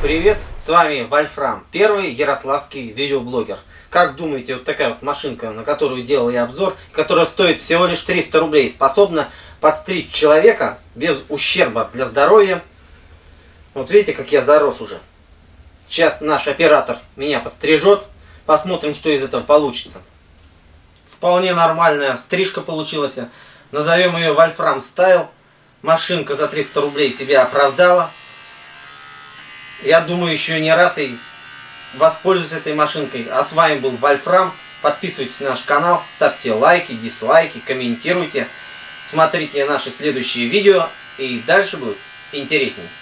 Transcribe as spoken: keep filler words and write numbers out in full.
Привет, с вами Вольфрам, первый ярославский видеоблогер. Как думаете, вот такая вот машинка, на которую делал я обзор, которая стоит всего лишь триста рублей, способна подстричь человека без ущерба для здоровья? Вот видите, как я зарос уже. Сейчас наш оператор меня подстрижет, посмотрим, что из этого получится. Вполне нормальная стрижка получилась. Назовем ее Вольфрам Стайл. Машинка за триста рублей себя оправдала. Я думаю, еще не раз и воспользуюсь этой машинкой. А с вами был Вольфрам. Подписывайтесь на наш канал, ставьте лайки, дизлайки, комментируйте. Смотрите наши следующие видео, и дальше будет интереснее.